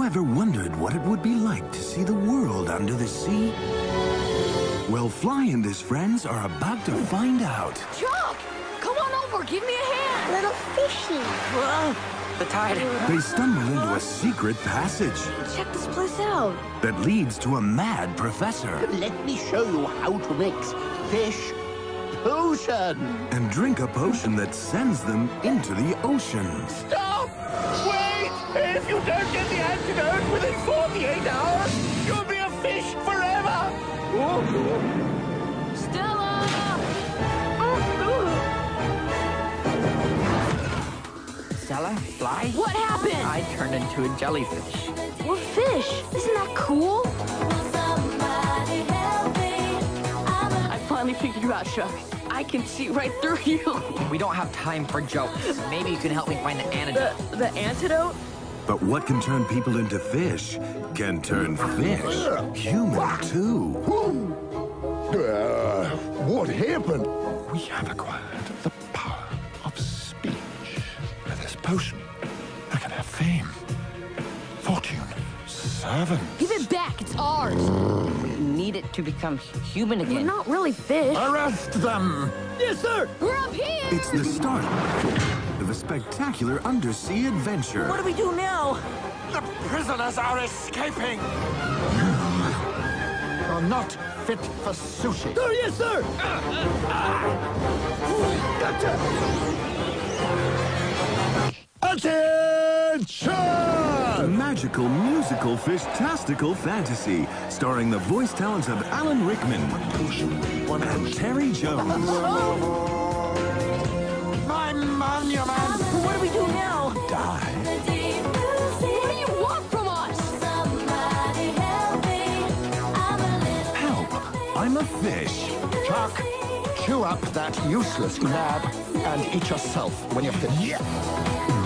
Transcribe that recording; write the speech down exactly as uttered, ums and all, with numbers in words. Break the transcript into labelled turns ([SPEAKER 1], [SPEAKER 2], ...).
[SPEAKER 1] Ever wondered what it would be like to see the world under the sea? Well, Fly and his friends are about to find out.
[SPEAKER 2] Chuck! Come on over, give me a hand!
[SPEAKER 3] Little fishy.
[SPEAKER 2] Whoa, the tide.
[SPEAKER 1] They stumble into a secret passage
[SPEAKER 2] Check this place out.
[SPEAKER 1] that leads to a mad professor.
[SPEAKER 4] Let me show you how to mix fish potion.
[SPEAKER 1] And drink a potion that sends them into the ocean.
[SPEAKER 4] Stop! Wait! If you don't get the antidote within forty-eight hours, you'll be a fish forever!
[SPEAKER 2] Stella!
[SPEAKER 5] Stella, Fly?
[SPEAKER 2] What happened?
[SPEAKER 5] I turned into a jellyfish.
[SPEAKER 2] We're fish. Isn't that cool? I finally figured you out, Chuck. I can see right through you.
[SPEAKER 5] We don't have time for jokes. Maybe you can help me find the antidote.
[SPEAKER 2] The, the antidote?
[SPEAKER 1] But what can turn people into fish can turn fish human too.
[SPEAKER 6] Uh, what happened?
[SPEAKER 7] We have acquired the power of speech. With this potion, I can have fame, fortune, servants.
[SPEAKER 2] Give it back. It's ours.
[SPEAKER 5] We need it to become human
[SPEAKER 2] We're
[SPEAKER 5] again.
[SPEAKER 2] not really fish.
[SPEAKER 7] Arrest them!
[SPEAKER 4] Yes, sir!
[SPEAKER 2] We're up here.
[SPEAKER 1] It's the start of a spectacular undersea adventure.
[SPEAKER 2] What do we do now?
[SPEAKER 7] The prisoners are escaping! You're not fit for sushi.
[SPEAKER 4] Sir, yes, sir!
[SPEAKER 6] Attention!
[SPEAKER 1] A magical, musical, fish-tastical fantasy starring the voice talents of Alan Rickman and Terry Jones.
[SPEAKER 7] My monument!
[SPEAKER 2] What do we do now?
[SPEAKER 7] Die.
[SPEAKER 2] What do you want from us?
[SPEAKER 1] Help! I'm a fish.
[SPEAKER 7] Chuck, chew up that useless crab and eat yourself when you're finished.